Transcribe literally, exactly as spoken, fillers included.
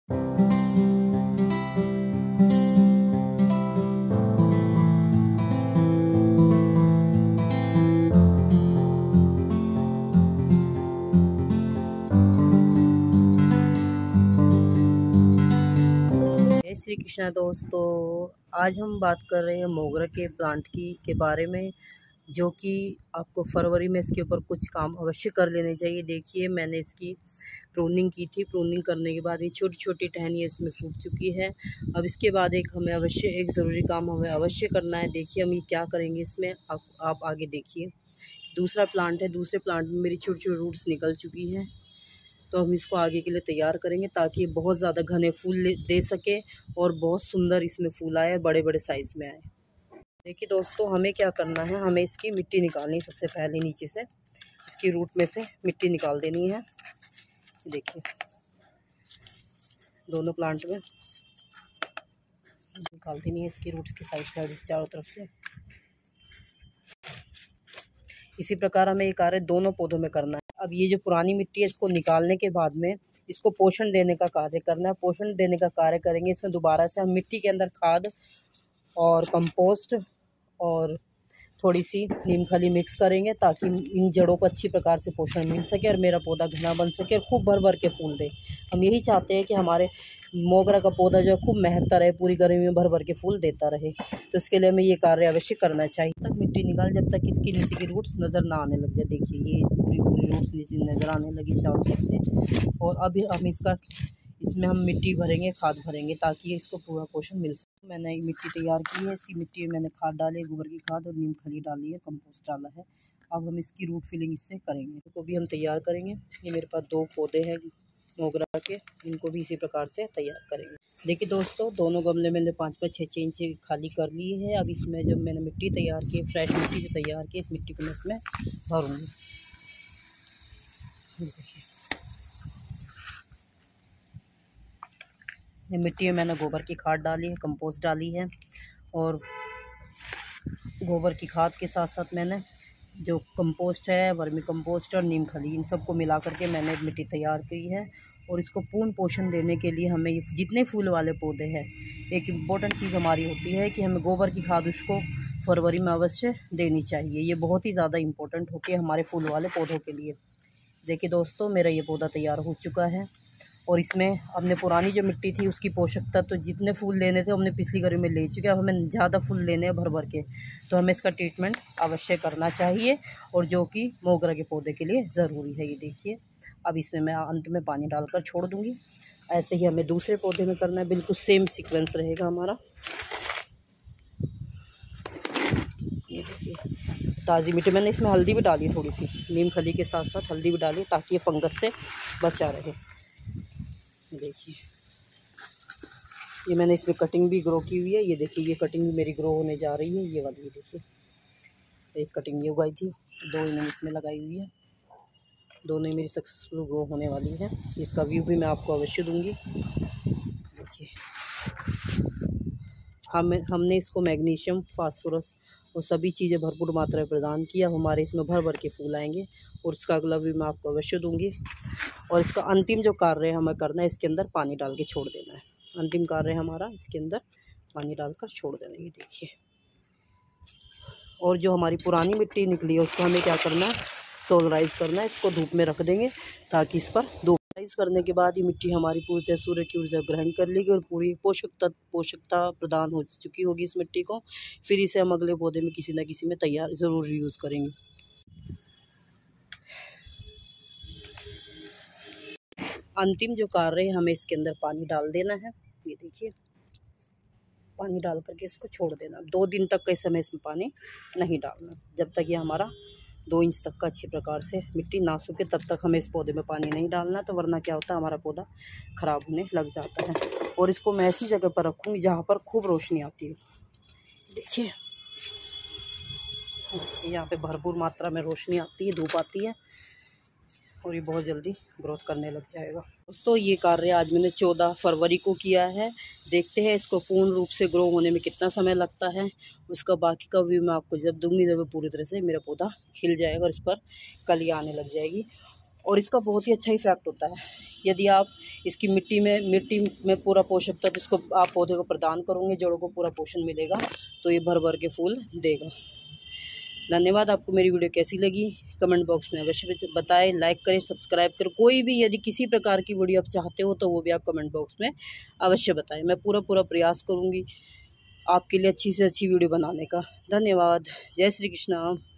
श्री कृष्णा दोस्तों, आज हम बात कर रहे हैं मोगरा के प्लांट की के बारे में, जो कि आपको फरवरी में इसके ऊपर कुछ काम अवश्य कर लेने चाहिए। देखिए, मैंने इसकी प्रूनिंग की थी। प्रूनिंग करने के बाद ये छोटी छोटी टहनियाँ इसमें फूट चुकी है। अब इसके बाद एक हमें अवश्य एक ज़रूरी काम हमें अवश्य करना है। देखिए हम ये क्या करेंगे इसमें, आप, आप आगे देखिए। दूसरा प्लांट है, दूसरे प्लांट में मेरी छोटी छोटी रूट्स निकल चुकी हैं, तो हम इसको आगे के लिए तैयार करेंगे ताकि बहुत ज़्यादा घने फूल दे सके और बहुत सुंदर इसमें फूल आए, बड़े बड़े साइज़ में आए। देखिए दोस्तों, हमें क्या करना है, हमें इसकी मिट्टी निकालनी। सबसे पहले नीचे से इसकी रूट में से मिट्टी निकाल देनी है। देखिए दोनों प्लांट में निकाल देनी है इसकी रूट्स की साइड साइड चारों तरफ से। इसी प्रकार हमें ये कार्य दोनों पौधों में करना है। अब ये जो पुरानी मिट्टी है, इसको निकालने के बाद में इसको पोषण देने का कार्य करना है। पोषण देने का कार्य करेंगे इसमें दोबारा से हम मिट्टी के अंदर खाद और कंपोस्ट और थोड़ी सी नीम खली मिक्स करेंगे ताकि इन जड़ों को अच्छी प्रकार से पोषण मिल सके और मेरा पौधा घना बन सके और खूब भर भर के फूल दे। हम यही चाहते हैं कि हमारे मोगरा का पौधा जो है खूब महकता रहे, पूरी गर्मी में भर भर के फूल देता रहे। तो इसके लिए हमें ये कार्य अवश्य करना चाहिए। तक मिट्टी निकाल, जब तक इसकी नीचे की रूट्स नज़र ना आने लग जाए। देखिए ये पूरी पूरी रूट्स नीचे नज़र आने लगी चारों तरफ से। और अभी हम इसका इसमें हम मिट्टी भरेंगे, खाद भरेंगे ताकि इसको पूरा पोषण मिल सके। मैंने मिट्टी तैयार की है, इसी मिट्टी में मैंने खाद डाली है, गोबर की खाद और नीम खली डाली है, कंपोस्ट डाला है। अब हम इसकी रूट फिलिंग इससे करेंगे, इसको भी हम तैयार करेंगे। ये मेरे पास दो पौधे हैं मोगरा के, इनको भी इसी प्रकार से तैयार करेंगे। देखिए दोस्तों, दोनों गमले मैंने पाँच पाँच छः छः इंच खाली कर ली है। अब इसमें जब मैंने मिट्टी तैयार की, फ्रेश मिट्टी जो तैयार की, इस मिट्टी को मैं इसमें भरूँगी। देखिए ये मिट्टी में मैंने गोबर की खाद डाली है, कंपोस्ट डाली है और गोबर की खाद के साथ साथ मैंने जो कंपोस्ट है, वर्मी कंपोस्ट और नीम खली, इन सबको मिला करके मैंने मिट्टी तैयार की है। और इसको पूर्ण पोषण देने के लिए हमें जितने फूल वाले पौधे हैं, एक इम्पोर्टेंट चीज़ हमारी होती है कि हमें गोबर की खाद उसको फरवरी में अवश्य देनी चाहिए। ये बहुत ही ज़्यादा इम्पोर्टेंट होती है हमारे फूल वाले पौधों के लिए। देखिए दोस्तों, मेरा ये पौधा तैयार हो चुका है और इसमें हमने पुरानी जो मिट्टी थी उसकी पोषक तत्व तो जितने फूल लेने थे हमने पिछली गर्मी में ले चुके हैं। अब हमें ज़्यादा फूल लेने हैं भर भर के, तो हमें इसका ट्रीटमेंट अवश्य करना चाहिए और जो कि मोगरा के पौधे के लिए ज़रूरी है। ये देखिए, अब इसमें मैं अंत में पानी डालकर छोड़ दूँगी। ऐसे ही हमें दूसरे पौधे में करना है, बिल्कुल सेम सीक्वेंस रहेगा हमारा। ये देखिए ताज़ी मिट्टी, मैंने इसमें हल्दी भी डाली, थोड़ी सी नीम खली के साथ साथ हल्दी भी डाली ताकि ये फंगस से बचा रहे। देखिए ये मैंने इसमें कटिंग भी ग्रो की हुई है। ये देखिए ये कटिंग भी मेरी ग्रो होने जा रही है। ये वाली ये देखिए, एक कटिंग ये उगाई थी, दो मैंने इसमें लगाई हुई है, दोनों ही मेरी सक्सेसफुल ग्रो होने वाली है। इसका व्यू भी मैं आपको अवश्य दूंगी। देखिए हम हमने इसको मैग्नीशियम, फास्फोरस और सभी चीज़ें भरपूर मात्रा में प्रदान किया। हमारे इसमें भर भर के फूल आएंगे और इसका अगला व्यू मैं आपको अवश्य दूंगी। और इसका अंतिम जो कार्य हमें करना है, इसके अंदर पानी डाल के छोड़ देना है। अंतिम कार्य हमारा इसके अंदर पानी डालकर छोड़ देना है। ये देखिए, और जो हमारी पुरानी मिट्टी निकली है उसको हमें क्या करना है, सोलराइज करना है। इसको धूप में रख देंगे ताकि इस पर धूप करने के बाद ये मिट्टी हमारी पूरी तरह सूर्य की ऊर्जा ग्रहण कर लेगी और पूरी पोषक तत्व पोषकता प्रदान हो चुकी होगी इस मिट्टी को। फिर इसे हम अगले पौधे में किसी न किसी में तैयार ज़रूर यूज़ करेंगे। अंतिम जो कार्य है, हमें इसके अंदर पानी डाल देना है। ये देखिए, पानी डाल करके इसको छोड़ देना। दो दिन तक के समय इसमें पानी नहीं डालना, जब तक ये हमारा दो इंच तक का अच्छी प्रकार से मिट्टी ना सूखे तब तक हमें इस पौधे में पानी नहीं डालना। तो वरना क्या होता है, हमारा पौधा ख़राब होने लग जाता है। और इसको मैं ऐसी जगह पर रखूँगी जहाँ पर खूब रोशनी आती है। देखिए यहाँ पे भरपूर मात्रा में रोशनी आती है, धूप आती है और ये बहुत जल्दी ग्रोथ करने लग जाएगा। दोस्तों ये कार्य आज मैंने चौदह फरवरी को किया है। देखते हैं इसको पूर्ण रूप से ग्रो होने में कितना समय लगता है। उसका बाकी का व्यू मैं आपको जब दूंगी, जब पूरी तरह से मेरा पौधा खिल जाएगा और इस पर कलियाँ आने लग जाएगी। और इसका बहुत ही अच्छा इफेक्ट होता है। यदि आप इसकी मिट्टी में मिट्टी में पूरा पोषक तत्व इसको आप पौधे को प्रदान करोगे, जड़ों को पूरा पोषण मिलेगा, तो ये भर भर के फूल देगा। धन्यवाद। आपको मेरी वीडियो कैसी लगी कमेंट बॉक्स में अवश्य बताएं, लाइक करें, सब्सक्राइब करें। कोई भी यदि किसी प्रकार की वीडियो आप चाहते हो तो वो भी आप कमेंट बॉक्स में अवश्य बताएं। मैं पूरा पूरा प्रयास करूँगी आपके लिए अच्छी से अच्छी वीडियो बनाने का। धन्यवाद। जय श्री कृष्णा।